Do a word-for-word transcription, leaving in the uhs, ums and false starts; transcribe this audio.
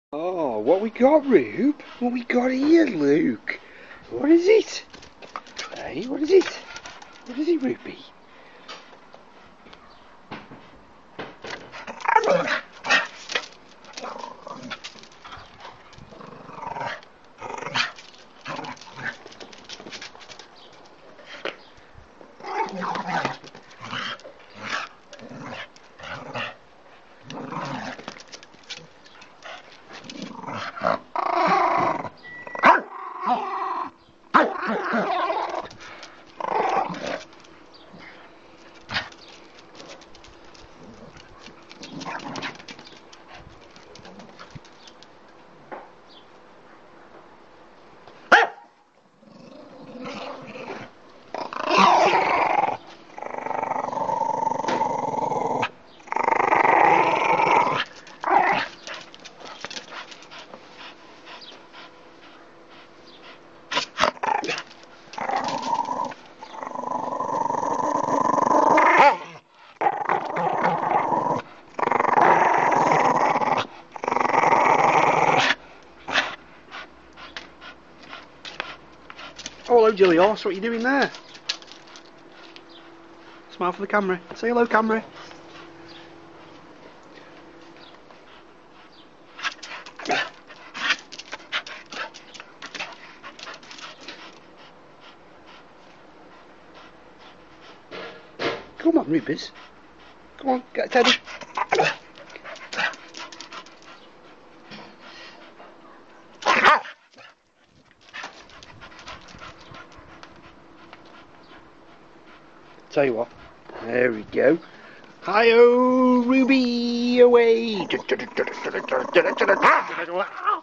Oh, what we got, Rube? What we got here, Luke? What is it? Hey, what is it? What is it, Ruby? Oh, hello, Jilly Horse. What are you doing there? Smile for the camera. Say hello, camera. Come on, Rubies. Come on, get a teddy. Tell you what, there we go. Hi-oh, Ruby, away!